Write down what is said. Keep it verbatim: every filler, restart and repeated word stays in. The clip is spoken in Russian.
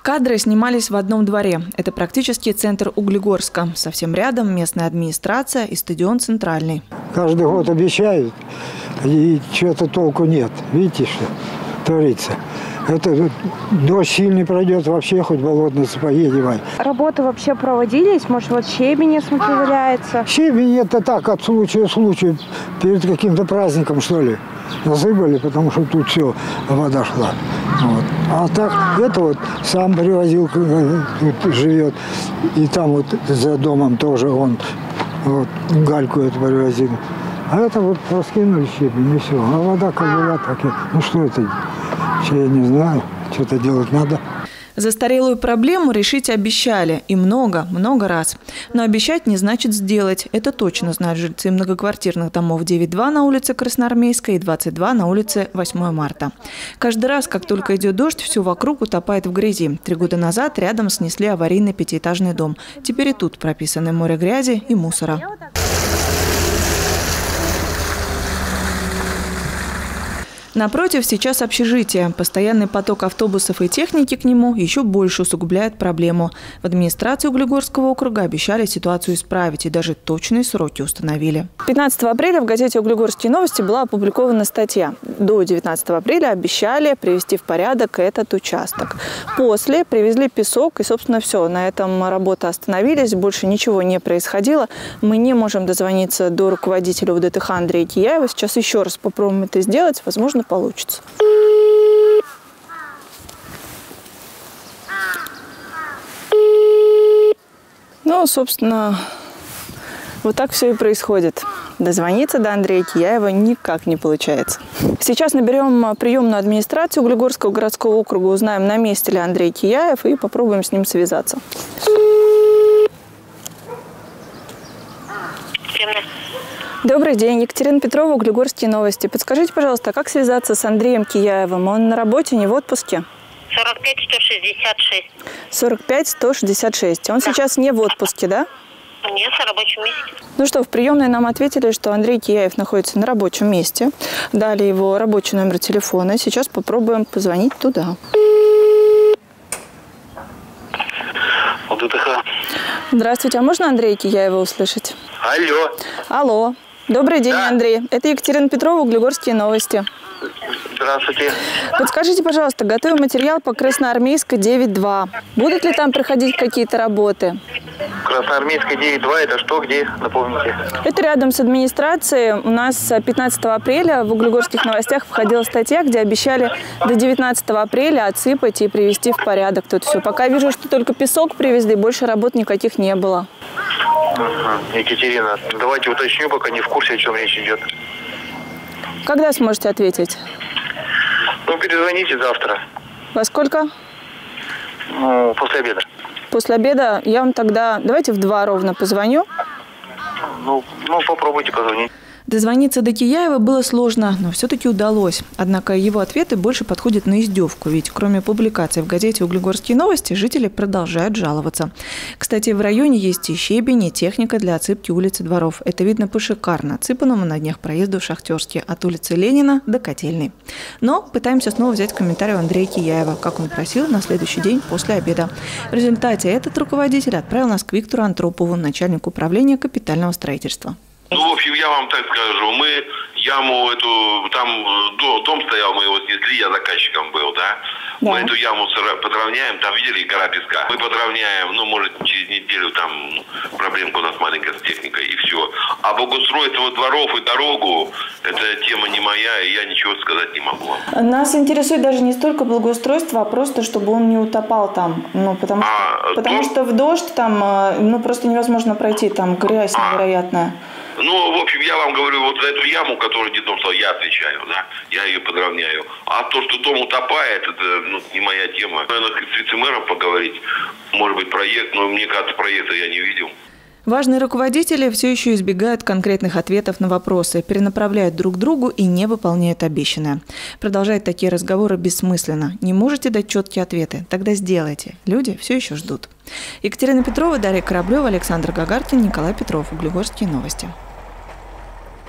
Кадры снимались в одном дворе. Это практически центр Углегорска. Совсем рядом местная администрация и стадион «Центральный». Каждый год обещают, и чего-то толку нет. Видите, что творится? Это дождь сильный пройдет, вообще хоть болотные сапоги одевай. Работы вообще проводились? Может, вот щебень, я смотрю, валяется? Щебень это так, от случая к случаю, перед каким-то праздником, что ли. Насыпали, потому что тут все, вода шла. Вот. А так, это вот сам привозил, тут живет. И там вот за домом тоже он вот, гальку эту привозил. А это вот раскинули щебень, и все. А вода как была, так и... Ну что это? Я не знаю, что-то делать надо. Застарелую проблему решить обещали. И много, много раз. Но обещать не значит сделать. Это точно знают жильцы многоквартирных домов девять два на улице Красноармейской и двадцать два на улице восьмое марта. Каждый раз, как только идет дождь, все вокруг утопает в грязи. Три года назад рядом снесли аварийный пятиэтажный дом. Теперь и тут прописаны море грязи и мусора. Напротив, сейчас общежитие. Постоянный поток автобусов и техники к нему еще больше усугубляет проблему. В администрации Углегорского округа обещали ситуацию исправить и даже точные сроки установили. пятнадцатого апреля в газете «Углегорские новости» была опубликована статья. До девятнадцатого апреля обещали привести в порядок этот участок. После привезли песок и, собственно, все. На этом работы остановились, больше ничего не происходило. Мы не можем дозвониться до руководителя УДТХ Андрея Кияева. Сейчас еще раз попробуем это сделать. Возможно, получится. Ну, собственно, вот так все и происходит. Дозвониться до Андрея Кияева никак не получается. Сейчас наберем приемную администрацию Углегорского городского округа, узнаем, на месте ли Андрей Кияев, и попробуем с ним связаться. Добрый день, Екатерина Петрова, Углегорские новости. Подскажите, пожалуйста, как связаться с Андреем Кияевым? Он на работе, не в отпуске? сорок пять сто шестьдесят шесть. сорок пять сто шестьдесят шесть. Он да. Сейчас не в отпуске, да? Нет, на рабочем месте. Ну что, в приемной нам ответили, что Андрей Кияев находится на рабочем месте. Дали его рабочий номер телефона. Сейчас попробуем позвонить туда. УДТХ. Здравствуйте, а можно Андрея Кияева услышать? Алло. Алло. Добрый день, да. Андрей. Это Екатерина Петрова, Углегорские новости. Здравствуйте. Подскажите, пожалуйста, готовим материал по Красноармейской девять два. Будут ли там проходить какие-то работы? Красноармейская девять два, это что, где, напомните? Это рядом с администрацией. У нас пятнадцатого апреля в Углегорских новостях выходила статья, где обещали до девятнадцатого апреля отсыпать и привести в порядок тут все. Пока вижу, что только песок привезли, больше работ никаких не было. Угу. Екатерина, давайте уточню, пока не в курсе, о чем речь идет. Когда сможете ответить? Ну, перезвоните завтра. Во сколько? Ну, после обеда. После обеда я вам тогда, давайте в два ровно позвоню. Ну, ну попробуйте позвонить. Дозвониться до Кияева было сложно, но все-таки удалось. Однако его ответы больше подходят на издевку, ведь кроме публикации в газете «Углегорские новости» жители продолжают жаловаться. Кстати, в районе есть и щебень, и техника для отсыпки улиц и дворов. Это видно по шикарно отсыпанному на днях проезду в Шахтерске от улицы Ленина до Котельной. Но пытаемся снова взять комментарий у Андрея Кияева, как он просил, на следующий день после обеда. В результате этот руководитель отправил нас к Виктору Антропову, начальнику управления капитального строительства. Ну, в общем, я вам так скажу, мы яму эту, там дом стоял, мы его снесли, я заказчиком был, да? Да. Мы эту яму подровняем, там, видели, гора песка. Мы подровняем, ну, может, через неделю там проблемка у нас маленькая с техникой, и все. А благоустройство дворов и дорогу, это тема не моя, и я ничего сказать не могу. Нас интересует даже не столько благоустройство, а просто, чтобы он не утопал там. Ну, потому, а, что, потому то... что в дождь там, ну, просто невозможно пройти, там грязь а. невероятная. Ну, в общем, я вам говорю, вот за эту яму, которую детдом стал, я отвечаю, да, я ее подровняю. А то, что дом утопает, это ну, не моя тема. Наверное, с вице-мэром поговорить, может быть, проект, но мне кажется, проекта я не видел. Важные руководители все еще избегают конкретных ответов на вопросы, перенаправляют друг другу и не выполняют обещанное. Продолжать такие разговоры бессмысленно. Не можете дать четкие ответы? Тогда сделайте. Люди все еще ждут. Екатерина Петрова, Дарья Кораблева, Александр Гагаркин, Николай Петров. Углегорские новости.